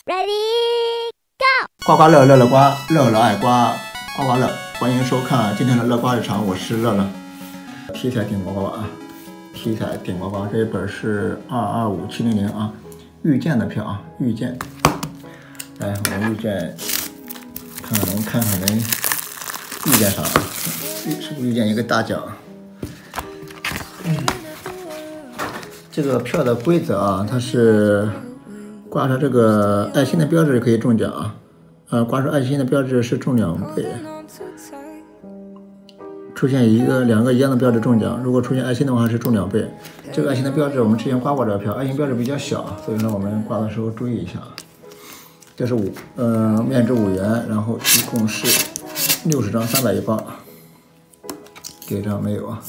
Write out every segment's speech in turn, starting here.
Ready go！ 刮刮乐，乐乐刮，乐乐爱刮，刮刮乐。欢迎收看今天的乐刮日常，我是乐乐。题材顶呱呱啊，题材顶呱呱。这一本是225700啊，遇见的票啊，遇见。来，我们遇见，看看能遇见啥？是不是遇见一个大奖？这个票的规则啊，它是挂上这个爱心的标志可以中奖啊，挂上爱心的标志是中2倍。出现两个一样的标志中奖，如果出现爱心的话是中2倍。这个爱心的标志我们之前刮过这个票，爱心标志比较小，所以说我们刮的时候注意一下。这是面值5元，然后一共是60张310磅。这张没有啊。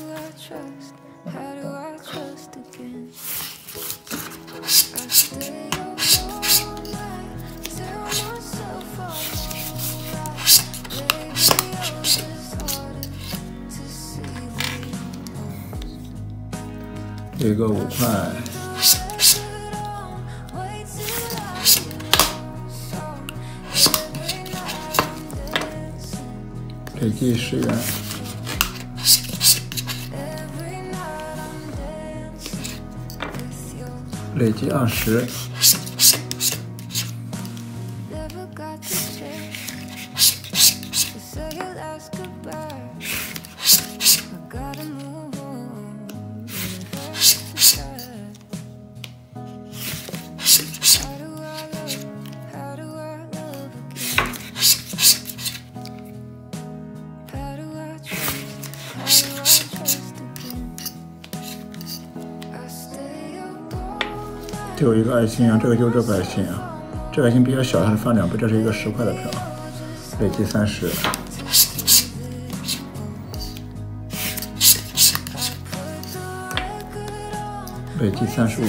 有一个5块，累计10元，累计20，就有一个爱心啊，这个就是这个爱心啊，这个爱心比较小，它是翻2倍，这是一个10块的票，累计30，累计35，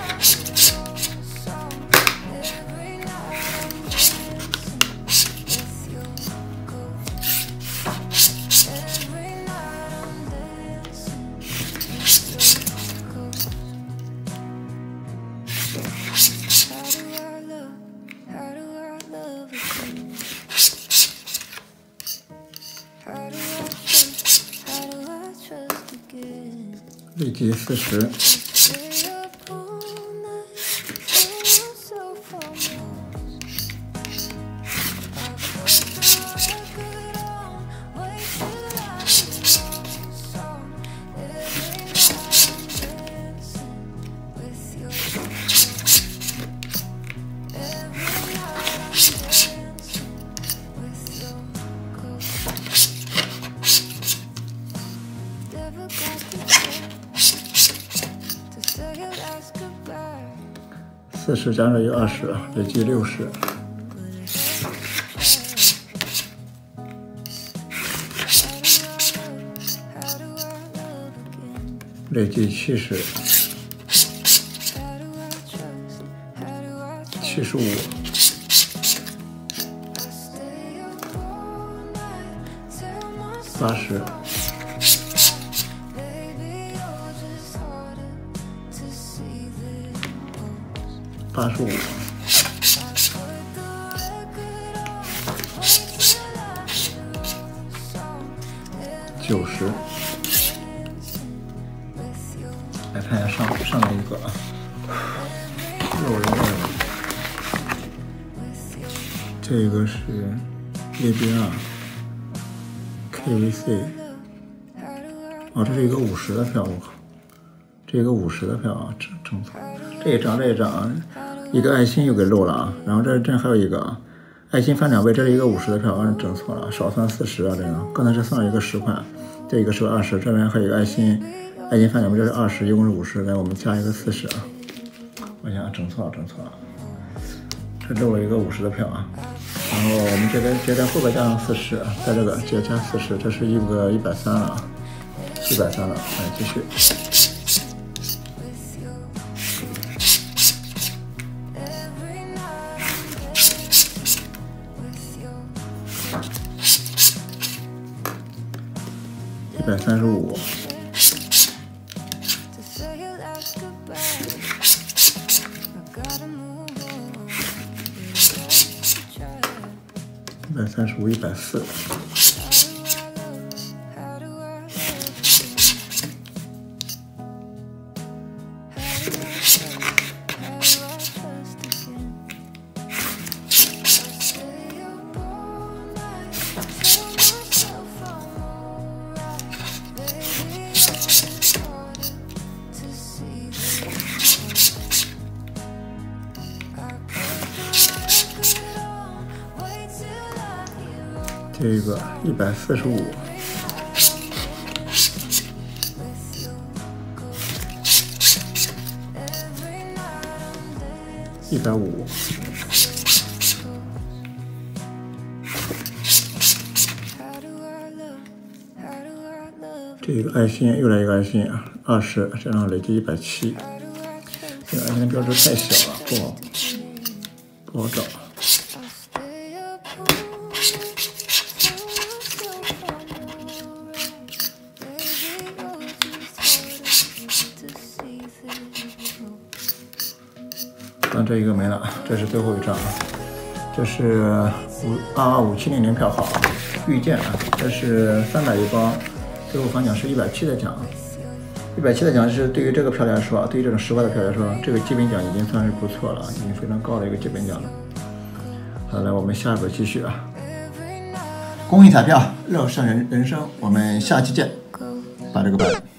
累计40，40加上一个20，累计60，累计70，75，80。85，90，来看一下上面一个啊，6人的，这个是ABR KVC， 哦，这是一个50的票，我靠，这一个50的票啊，正错，这一张。一个爱心又给漏了啊，然后这还有一个啊，爱心翻2倍，这是一个50的票，整错了，少算40啊，这个刚才是算了一个10块，这一个是20，这边还有一个爱心翻2倍，这是20，一共是50，来我们加一个40啊，我想整错了，这漏了一个50的票啊，然后我们这边后边加上40，在这个接加40，这是一个130了，130了，来继续。135， 135、140。这个145，150，这个爱心又来一个爱心啊，20，这样累计170。这个爱心标志太小了，不好找。这一个没了，这是最后一张啊，这是22570票号，遇见啊，这是300一包，最后返奖是170的奖，170的奖是对于这个票来说，对于这种10块的票来说，这个基本奖已经算是不错了，已经非常高的一个基本奖了。好，来我们下一个继续啊，公益彩票，乐善人生，我们下期见，把这个办。